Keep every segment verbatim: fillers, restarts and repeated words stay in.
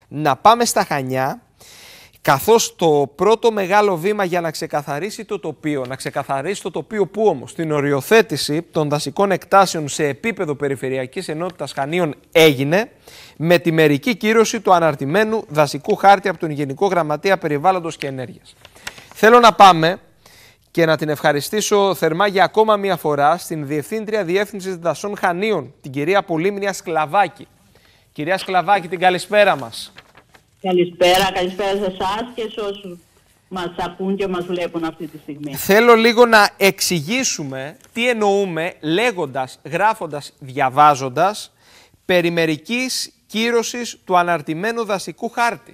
να πάμε στα Χανιά, καθώς το πρώτο μεγάλο βήμα για να ξεκαθαρίσει το τοπίο, να ξεκαθαρίσει το τοπίο που όμως, την οριοθέτηση των δασικών εκτάσεων σε επίπεδο Περιφερειακής Ενότητας Χανίων έγινε με τη μερική κύρωση του αναρτημένου δασικού χάρτη από τον Γενικό Γραμματέα Περιβάλλοντος και Ενέργειας. Θέλω να πάμε και να την ευχαριστήσω θερμά για ακόμα μία φορά στην Διευθύντρια Διεύθυνσης Δασών Χανίων, την κυρία Πολύμνια Σκλαβάκη. Κυρία Σκλαβάκη, την καλησπέρα μας. Καλησπέρα, καλησπέρα σε εσάς και σε όσους μας ακούν και μας βλέπουν αυτή τη στιγμή. Θέλω λίγο να εξηγήσουμε τι εννοούμε λέγοντας, γράφοντας, διαβάζοντας περί μερικής κύρωσης του αναρτημένου δασικού χάρτη.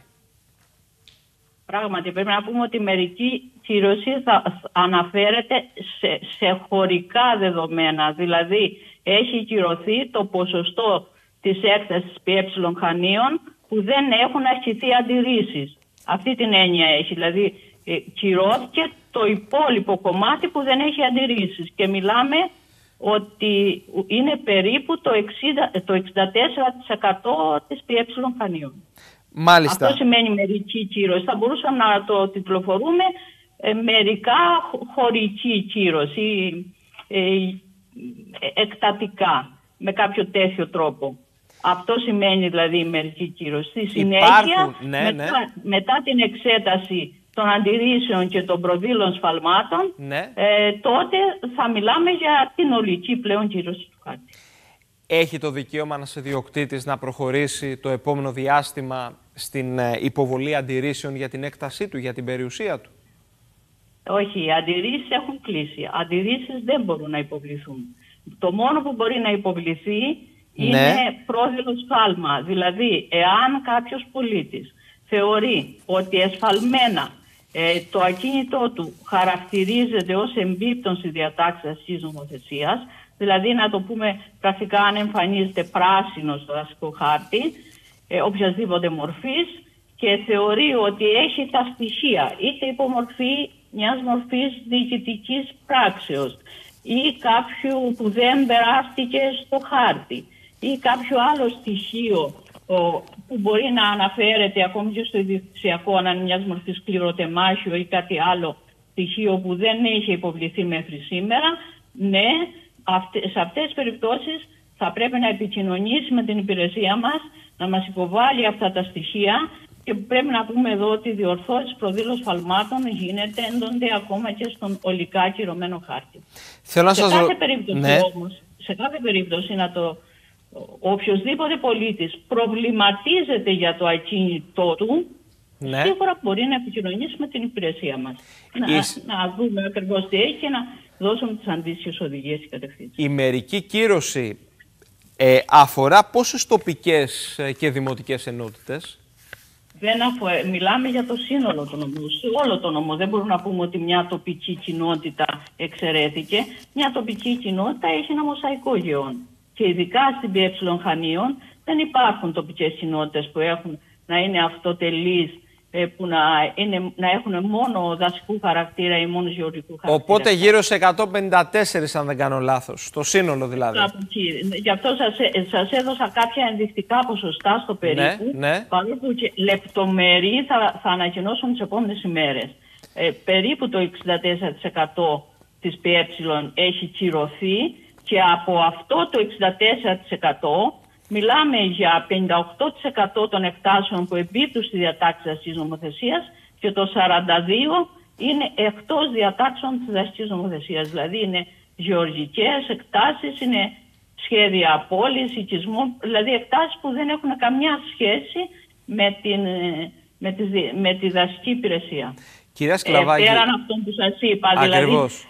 Πράγματι, πρέπει να πούμε ότι η μερική κύρωση θα αναφέρεται σε, σε χωρικά δεδομένα. Δηλαδή, έχει κυρωθεί το ποσοστό της έκτασης ΠΕ Χανίων που δεν έχουν ασκηθεί αντιρρήσεις. Αυτή την έννοια έχει. Δηλαδή, ε, κυρώθηκε το υπόλοιπο κομμάτι που δεν έχει αντιρρήσεις. Και μιλάμε ότι είναι περίπου το, εξήντα, το εξήντα τέσσερα τοις εκατό της ΠΕ Χανίων. Μάλιστα. Αυτό σημαίνει μερική κύρωση. Θα μπορούσαμε να το τιτλοφορούμε ε, μερικά χωρική κύρωση, ε, ε, εκτατικά, με κάποιο τέτοιο τρόπο. Αυτό σημαίνει δηλαδή η μερική κύρωση. Στη συνέχεια, Υπάρχουν, ναι, μετά, ναι. μετά την εξέταση των αντιρρήσεων και των προδήλων σφαλμάτων, Ναι. ε, τότε θα μιλάμε για την ολική πλέον κύρωση του χάρτη. Έχει το δικαίωμα ένας ιδιοκτήτης να προχωρήσει το επόμενο διάστημα στην υποβολή αντιρρήσεων για την έκτασή του, για την περιουσία του? Όχι, οι αντιρρήσεις έχουν κλείσει. Αντιρρήσεις δεν μπορούν να υποβληθούν. Το μόνο που μπορεί να υποβληθεί ναι. είναι πρόδειλο σφάλμα. Δηλαδή, εάν κάποιος πολίτης θεωρεί ότι εσφαλμένα ε, το ακίνητό του χαρακτηρίζεται ως εμπίπτον στη διατάξη της νομοθεσίας, δηλαδή να το πούμε πρακτικά αν εμφανίζεται πράσινο στο δασικό χάρτη, ε, οποιασδήποτε μορφής, και θεωρεί ότι έχει τα στοιχεία είτε υπομορφή μιας μορφής διοικητικής πράξεως ή κάποιου που δεν περάστηκε στο χάρτη ή κάποιο άλλο στοιχείο ο, που μπορεί να αναφέρεται ακόμη και στο ιδιοκτησιακό, αν είναι μιας μορφής κληροτεμάχιο ή κάτι άλλο στοιχείο που δεν έχει υποβληθεί μέχρι σήμερα, ναι, αυτε, σε αυτές τις περιπτώσεις θα πρέπει να επικοινωνήσει με την υπηρεσία μας, να μας υποβάλει αυτά τα στοιχεία. Και πρέπει να πούμε εδώ ότι οι διορθώσεις προδήλων σφαλμάτων γίνεται, έντονται ακόμα και στον ολικά κυρωμένο χάρτη. Θέλω να σε, σας κάθε ρω... περίπτωση, ναι. όμως, σε κάθε περίπτωση να το, οποιοσδήποτε πολίτης προβληματίζεται για το ακίνητό του, ναι. σίγουρα μπορεί να επικοινωνήσει με την υπηρεσία μας. Εις... Να, να δούμε ακριβώς τι έχει και να δώσουμε τις αντίστοιχες οδηγίες και κατευθύνσεις. Η μερική κύρωση ε, αφορά πόσες τοπικές και δημοτικές ενότητες? Δεν αφο... Μιλάμε για το σύνολο του νομού, σε όλο το νομό. Δεν μπορούμε να πούμε ότι μια τοπική κοινότητα εξαιρέθηκε. Μια τοπική κοινότητα έχει ένα μοσαϊκό γεών. Και ειδικά στην ΠΕ Χανίων δεν υπάρχουν τοπικές κοινότητες που έχουν να είναι αυτοτελείς, που να, είναι, να έχουν μόνο δασικού χαρακτήρα ή μόνο γεωργικού χαρακτήρα. Οπότε γύρω σε εκατόν πενήντα τέσσερα, αν δεν κάνω λάθος, το σύνολο δηλαδή. Γι' αυτό σας, σας έδωσα κάποια ενδεικτικά ποσοστά στο περίπου, ναι, ναι. παρόλο που και λεπτομερή θα, θα ανακοινώσουν τις επόμενες ημέρες. Ε, περίπου το εξήντα τέσσερα τοις εκατό της ΠΕ έχει κυρωθεί και από αυτό το εξήντα τέσσερα τοις εκατό μιλάμε για πενήντα οκτώ τοις εκατό των εκτάσεων που εμπίπτουν στη διατάξη της νομοθεσίας και το σαράντα δύο τοις εκατό είναι εκτός διατάξεων της δασικής νομοθεσίας. Δηλαδή είναι γεωργικές εκτάσεις, είναι σχέδια πόλης, οικισμών, δηλαδή εκτάσεις που δεν έχουν καμιά σχέση με, την, με, τη, με τη δασική υπηρεσία. Κυρία Σκλαβάκη, ε, πέραν αυτών που σας είπα, ακριβώς. δηλαδή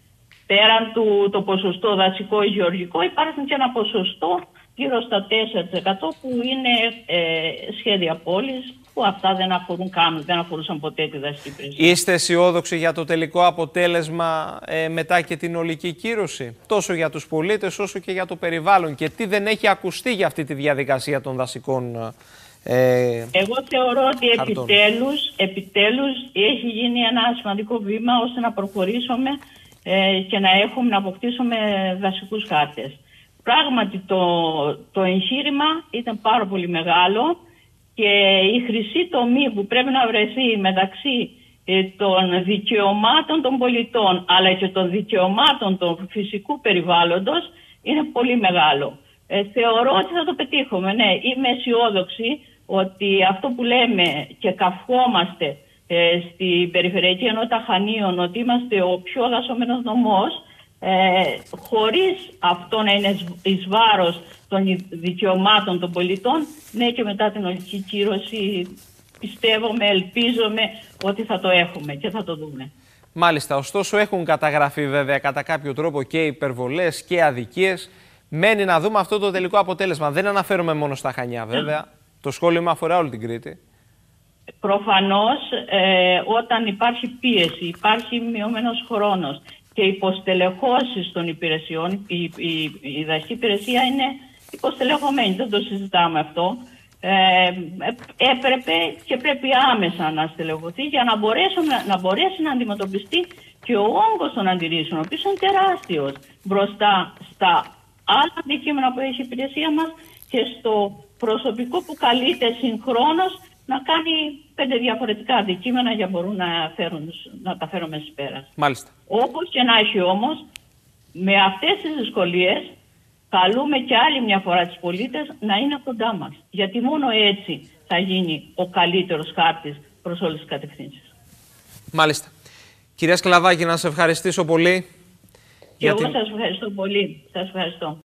πέραν του το ποσοστό δασικό ή γεωργικό υπάρχει και ένα ποσοστό γύρω στα τέσσερα τοις εκατό που είναι ε, σχέδια πόλης, που αυτά δεν αφορούν καν, δεν αφορούσαν ποτέ τη δασική υπηρεσία. Είστε αισιόδοξοι για το τελικό αποτέλεσμα ε, μετά και την ολική κύρωση, τόσο για τους πολίτες όσο και για το περιβάλλον, και τι δεν έχει ακουστεί για αυτή τη διαδικασία των δασικών ε, Εγώ θεωρώ ότι επιτέλους, επιτέλους έχει γίνει ένα σημαντικό βήμα ώστε να προχωρήσουμε ε, και να έχουμε, να αποκτήσουμε δασικούς χάρτες. Πράγματι το, το εγχείρημα ήταν πάρα πολύ μεγάλο και η χρυσή τομή που πρέπει να βρεθεί μεταξύ των δικαιωμάτων των πολιτών αλλά και των δικαιωμάτων του φυσικού περιβάλλοντος είναι πολύ μεγάλο. Ε, θεωρώ ότι θα το πετύχουμε. Ναι, είμαι αισιόδοξη ότι αυτό που λέμε και καυχόμαστε ε, στην Περιφερειακή Ενότητα Χανίων, ότι είμαστε ο πιο δασωμένος νομός, ε, χωρίς αυτό να είναι εις βάρος των δικαιωμάτων των πολιτών, ναι, και μετά την ολική κύρωση πιστεύομαι, ελπίζομαι ότι θα το έχουμε και θα το δούμε. Μάλιστα, ωστόσο έχουν καταγραφεί βέβαια κατά κάποιο τρόπο και υπερβολές και αδικίες. Μένει να δούμε αυτό το τελικό αποτέλεσμα. Δεν αναφέρομαι μόνο στα Χανιά βέβαια. Το σχόλιο αφορά όλη την Κρήτη. Προφανώς ε, όταν υπάρχει πίεση, υπάρχει μειωμένος χρόνος και υποστελεχώσεις των υπηρεσιών, η, η, η δασική υπηρεσία είναι υποστελεχωμένη, δεν το συζητάμε αυτό. Ε, έπρεπε και πρέπει άμεσα να στελεχωθεί για να, μπορέσουμε, να μπορέσει να αντιμετωπιστεί και ο όγκος των αντιρρήσεων, ο οποίος είναι τεράστιος μπροστά στα άλλα αντικείμενα που έχει η υπηρεσία μας και στο προσωπικό που καλείται συγχρόνως να κάνει πέντε διαφορετικά αντικείμενα για να μπορούν να, φέρουν, να τα φέρουν μέσα πέρα. Μάλιστα. Όπως και να έχει όμως, με αυτές τις δυσκολίες καλούμε και άλλη μια φορά τις πολίτες να είναι κοντά μας. Γιατί μόνο έτσι θα γίνει ο καλύτερος χάρτης προς όλες τις κατευθύνσεις. Μάλιστα. Κυρία Σκλαβάκη, να σε ευχαριστήσω πολύ. Και εγώ την... σας ευχαριστώ πολύ. Σας ευχαριστώ.